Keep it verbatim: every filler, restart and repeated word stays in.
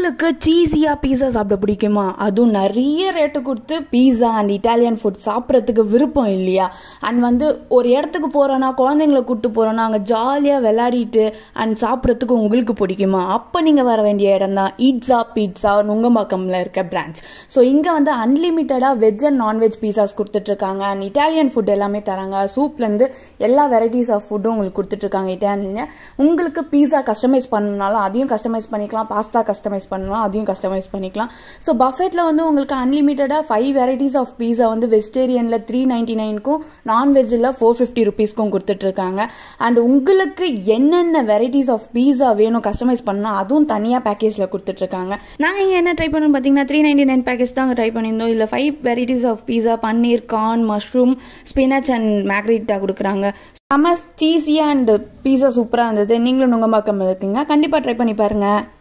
உங்களுக்கு சீஸியாக பீஸா சாப்பிட பிடிக்குமா? அதுவும் நிறைய ரேட்டு கொடுத்து பீஸா அண்ட் இட்டாலியன் ஃபுட் சாப்பிட்றதுக்கு விருப்பம் இல்லையா? அண்ட் வந்து ஒரு இடத்துக்கு போகிறோன்னா, குழந்தைங்கள கூப்பிட்டு போகிறோன்னா, அங்கே ஜாலியாக விளையாடிட்டு அண்ட் சாப்பிட்றதுக்கு உங்களுக்கு பிடிக்குமா? அப்போ நீங்கள் வர வேண்டிய இடம் தான் ஈட்ஸா பீட்ஸா நுங்கம்பாக்கம்ல இருக்க பிரான்ச். ஸோ இங்கே வந்து அன்லிமிட்டடாக வெஜ் அண்ட் நான்வெஜ் பீஸாஸ் கொடுத்துட்ருக்காங்க அண்ட் இட்டாலியன் ஃபுட் எல்லாமே தராங்க. சூப்லேருந்து எல்லா வெரைட்டிஸ் ஆஃப் ஃபுட்டும் உங்களுக்கு கொடுத்துட்ருக்காங்க இட்டாலியன். உங்களுக்கு பீஸா கஸ்டமைஸ் பண்ணணும்னாலும் அதையும் கஸ்டமைஸ் பண்ணிக்கலாம், பாஸ்தா கஸ்டமைஸ் பண்ணலாம் அதையும் கஸ்டமைஸ் பண்ணிக்கலாம். ஸோ பஃபெட்டில் வந்து உங்களுக்கு அன்லிமிட்டடாக ஃபைவ் வெரைட்டிஸ் ஆஃப் பீஸா வந்து வெஜிடேரியனில் த்ரீ நைன்டி நைனுக்கும் நான்வெஜ்ஜில் ஃபோர் ஃபிஃப்டி ருபீஸ்க்கும் கொடுத்துட்ருக்காங்க. அண்ட் உங்களுக்கு என்னென்ன வெரைட்டிஸ் ஆஃப் பீஸா வேணும் கஸ்டமைஸ் பண்ணால் அதுவும் தனியாக பேக்கேஜில் கொடுத்துட்ருக்காங்க. நான் இங்கே என்ன ட்ரை பண்ணணும்னு பார்த்தீங்கன்னா த்ரீ நைன்டி நைன் பேக்கேஜ் தான் ட்ரை பண்ணியிருந்தோம். இல்லை five varieties of pizza, paneer, corn, mushroom, spinach and margherita கொடுக்குறாங்க. செம்ம சீஸியாக அண்ட் பீஸா சூப்பராக இருந்தது. நீங்களும் நுங்கம்பாக்கம் இருக்குங்க, கண்டிப்பாக ட்ரை பண்ணி பாருங்கள்.